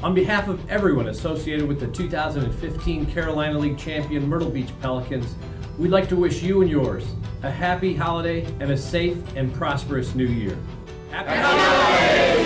On behalf of everyone associated with the 2015 Carolina League champion Myrtle Beach Pelicans, we'd like to wish you and yours a happy holiday and a safe and prosperous new year. Happy holidays!